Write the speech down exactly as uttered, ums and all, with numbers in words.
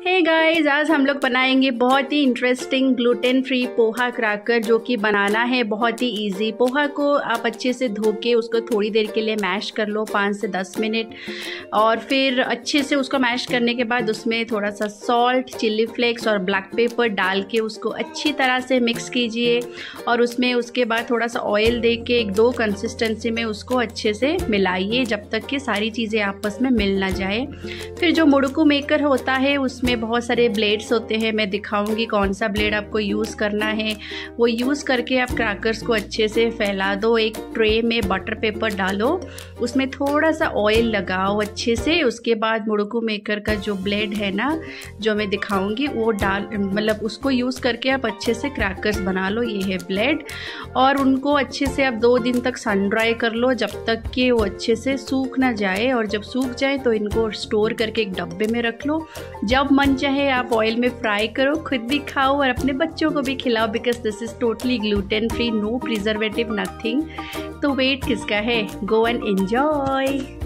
Hey guys, आज हम लोग बनाएंगे बहुत ही interesting gluten free poha cracker, जो कि बनाना है बहुत ही इजी। पोहा को आप अच्छे से धो के उसको थोड़ी देर के लिए मैश कर लो, पाँच से दस मिनट, और फिर अच्छे से उसको मैश करने के बाद उसमें थोड़ा सा सॉल्ट, चिल्ली फ्लेक्स और ब्लैक पेपर डाल के उसको अच्छी तरह से मिक्स कीजिए। और उसमें उसके बाद थोड़ा सा ऑयल दे के एक दो कंसिस्टेंसी में उसको अच्छे से मिलाइए जब तक कि सारी चीज़ें आपस में मिल ना जाए। फिर जो मुड़कू मेकर होता है उसमें बहुत सारे ब्लेड्स होते हैं, मैं दिखाऊंगी कौन सा ब्लेड आपको यूज़ करना है। वो यूज़ करके आप क्रैकर्स को अच्छे से फैला दो। एक ट्रे में बटर पेपर डालो, उसमें थोड़ा सा ऑयल लगाओ अच्छे से। उसके बाद मुड़कू मेकर का जो ब्लेड है ना, जो मैं दिखाऊंगी, वो डाल मतलब उसको यूज़ करके आप अच्छे से क्रैकर्स बना लो। ये है ब्लेड, और उनको अच्छे से आप दो दिन तक सन ड्राई कर लो जब तक कि वो अच्छे से सूख ना जाए। और जब सूख जाए तो इनको स्टोर करके एक डब्बे में रख लो। जब मन चाहे आप ऑयल में फ्राई करो, खुद भी खाओ और अपने बच्चों को भी खिलाओ, because this is totally gluten free, no preservative, nothing. तो वेट किसका है, गो एंड एंजॉय।